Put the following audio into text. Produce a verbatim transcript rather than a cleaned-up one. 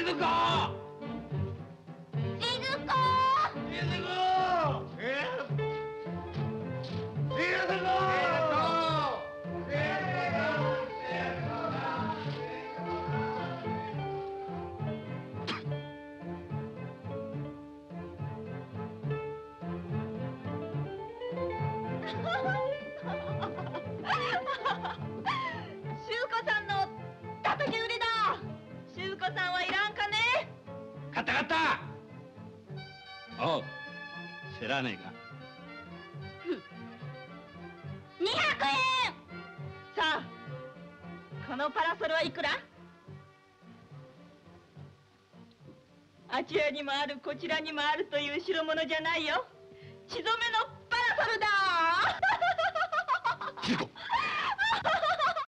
ず子。 しず子。 しず子。えしず子。買った買った。おう、知らねえか。 にひゃくえん。さあ、このパラソルはいくら？あちらにもあるこちらにもあるという代物じゃないよ。血染めのパラソルだ。 しず子、